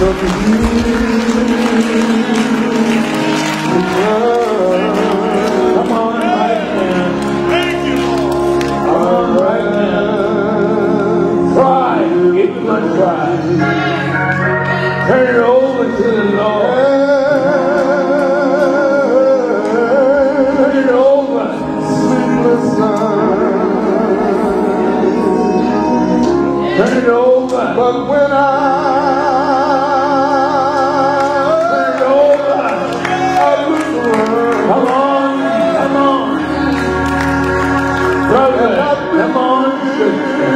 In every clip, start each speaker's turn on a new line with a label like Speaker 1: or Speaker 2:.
Speaker 1: Come on, right now. Thank you, Lord. Come on, right now. Try. Give him a try. Turn it over to the Lord. Turn it over. Sleepless night. Turn it over. But when I come on, come on. Brother, come on, sister.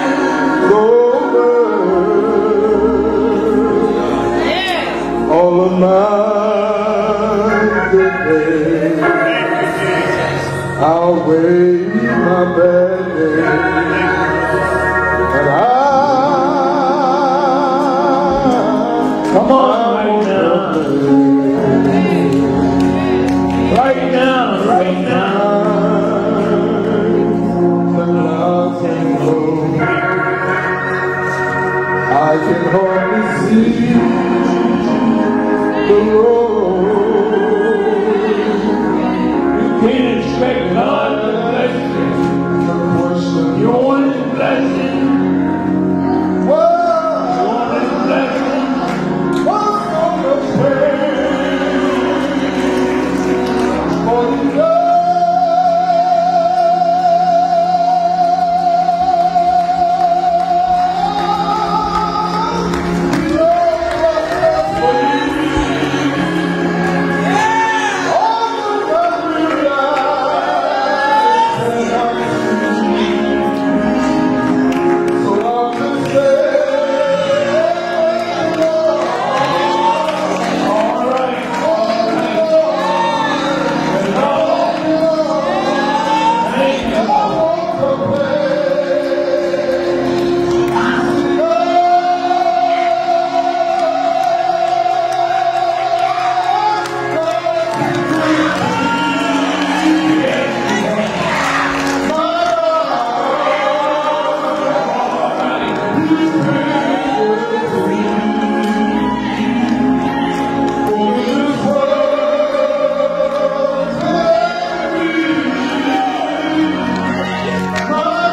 Speaker 1: All of my good days, I'll wave my bad days, and come on right now. Right now, right now. I can hardly see the road. You can't expect God to bless you. You want His blessing? You want His blessing? What's on the way? For you know. Oh,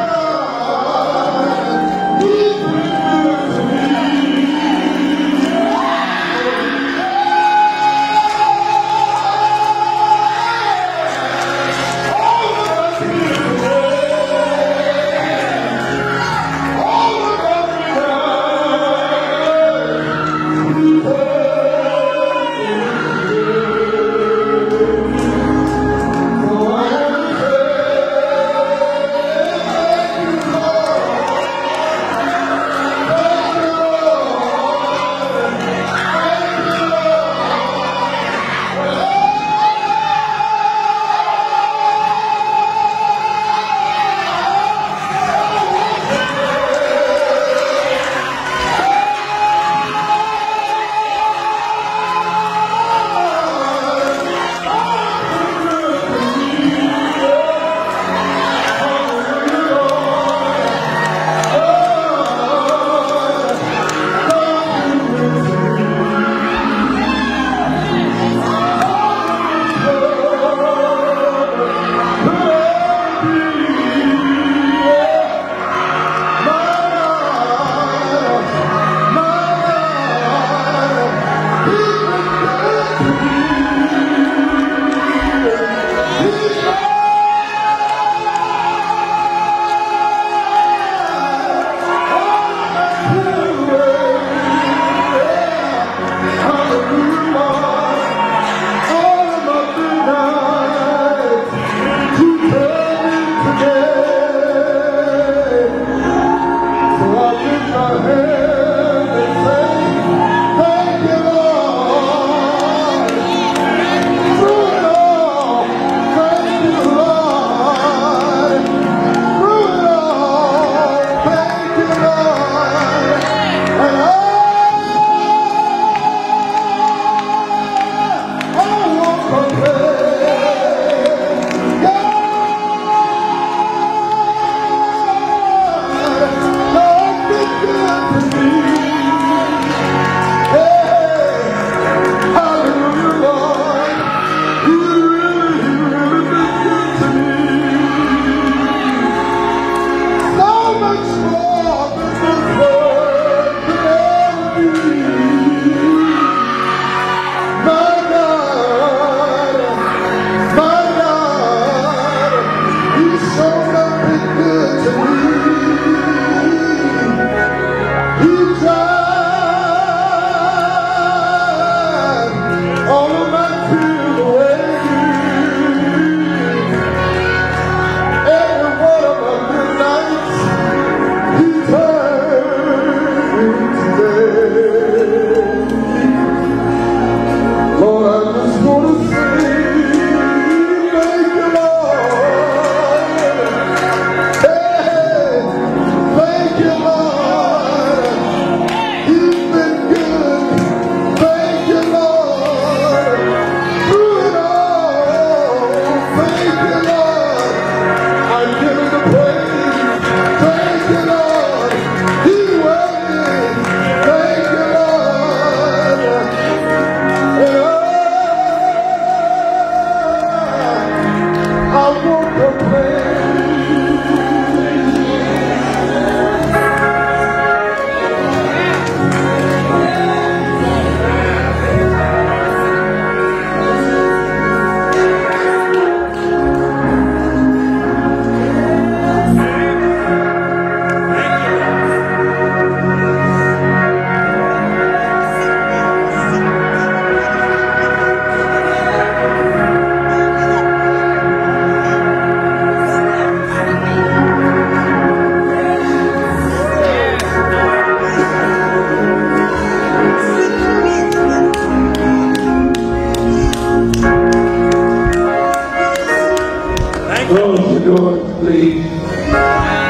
Speaker 1: Close the doors, please.